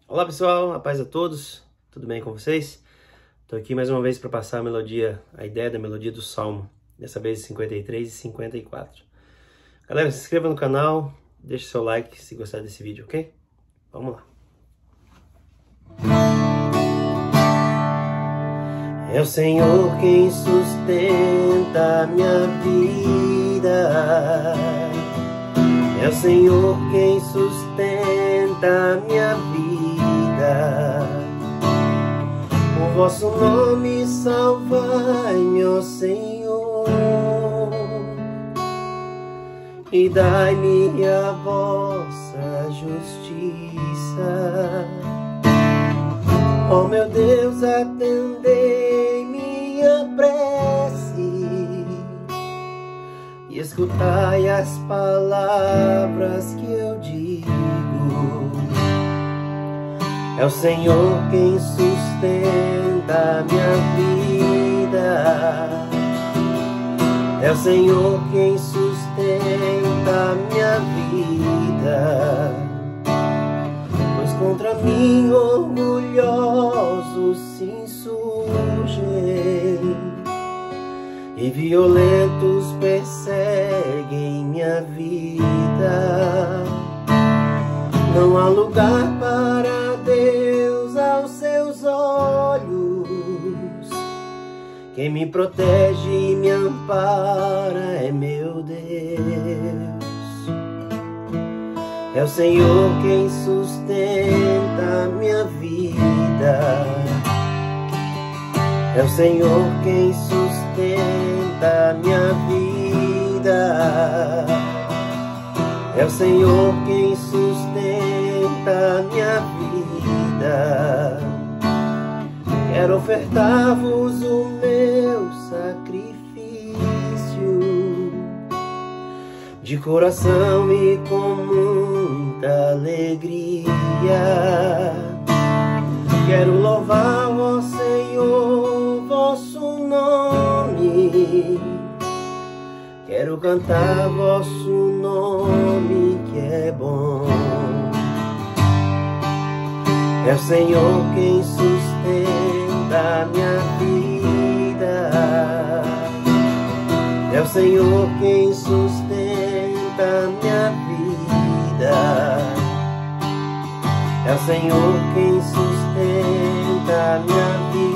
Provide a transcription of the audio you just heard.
Olá pessoal, a paz a todos, tudo bem com vocês? Estou aqui mais uma vez para passar a ideia da melodia do Salmo, dessa vez 53 e 54. Galera, se inscreva no canal, deixe seu like se gostar desse vídeo, ok? Vamos lá. É o Senhor quem sustenta a minha vida. É o Senhor quem sustenta a minha vida. O vosso nome salvai-me, ó Senhor, e dai-me a vossa justiça. Ó meu Deus, atendei minha prece e escutai as palavras que eu digo. É o Senhor quem sustenta a minha vida. É o Senhor quem sustenta a minha vida. Pois contra mim orgulhosos se insurgem e violentos perseguem minha vida. Não há lugar para Deus aos seus olhos. Quem me protege e me ampara é meu Deus. É o Senhor quem sustenta a minha vida. É o Senhor quem sustenta a minha vida. É o Senhor quem sustenta a minha vida. Quero ofertar-vos o meu sacrifício de coração e com muita alegria. Quero louvar, ó Senhor, vosso nome. Quero cantar vosso nome que é bom. É o Senhor quem sustenta a minha vida. É o Senhor quem sustenta a minha vida. É o Senhor quem sustenta a minha vida.